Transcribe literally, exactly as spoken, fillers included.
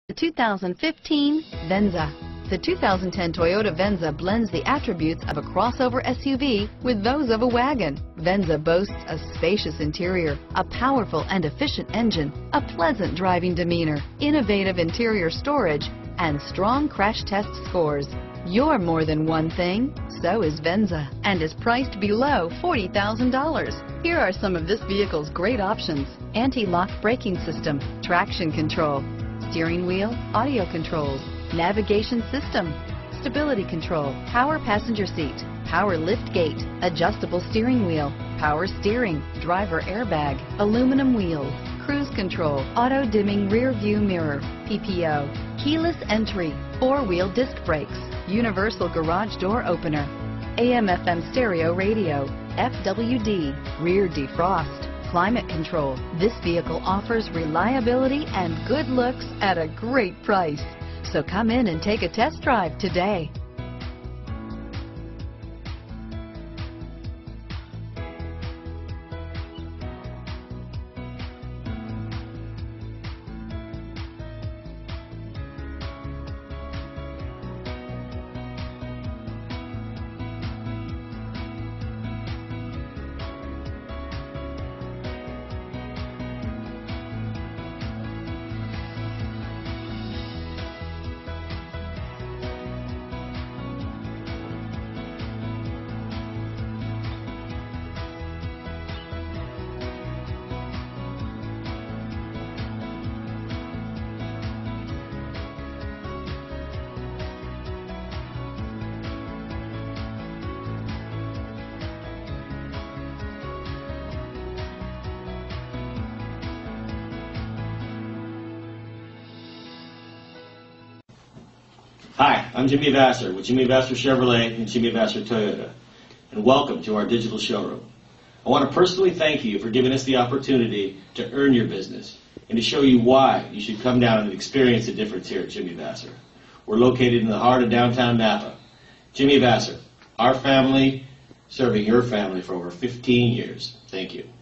The two thousand fifteen Venza. The two thousand ten Toyota Venza blends the attributes of a crossover S U V with those of a wagon. Venza boasts a spacious interior, a powerful and efficient engine, a pleasant driving demeanor, innovative interior storage, and strong crash test scores. You're more than one thing, so is Venza, and is priced below forty thousand dollars. Here are some of this vehicle's great options: anti-lock braking system, traction control, steering wheel audio controls, navigation system, stability control, power passenger seat, power lift gate, adjustable steering wheel, power steering, driver airbag, aluminum wheels, cruise control, auto dimming rear view mirror, P P O, keyless entry, four-wheel disc brakes, universal garage door opener, A M F M stereo radio, F W D, rear defrost, climate control. This vehicle offers reliability and good looks at a great price. So come in and take a test drive today. Hi, I'm Jimmy Vasser with Jimmy Vasser Chevrolet and Jimmy Vasser Toyota, and welcome to our digital showroom. I want to personally thank you for giving us the opportunity to earn your business and to show you why you should come down and experience the difference here at Jimmy Vasser. We're located in the heart of downtown Napa. Jimmy Vasser, our family serving your family for over fifteen years. Thank you.